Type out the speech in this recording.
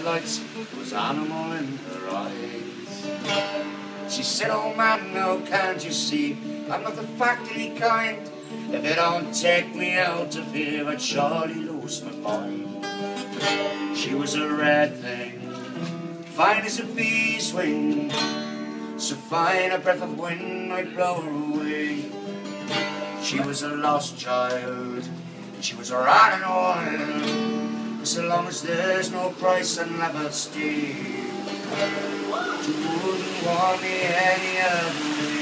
headlights, there was animal in her eyes. She said, oh man, now can't you see, I'm not the factory kind. If you don't take me out of here, I'd surely lose my mind. She was a red thing, fine as a bee's wing, so fine a breath of wind might blow her away. She was a lost child, and she was running oil. So long as there's no price, I'll never stay. You wouldn't want me any other way.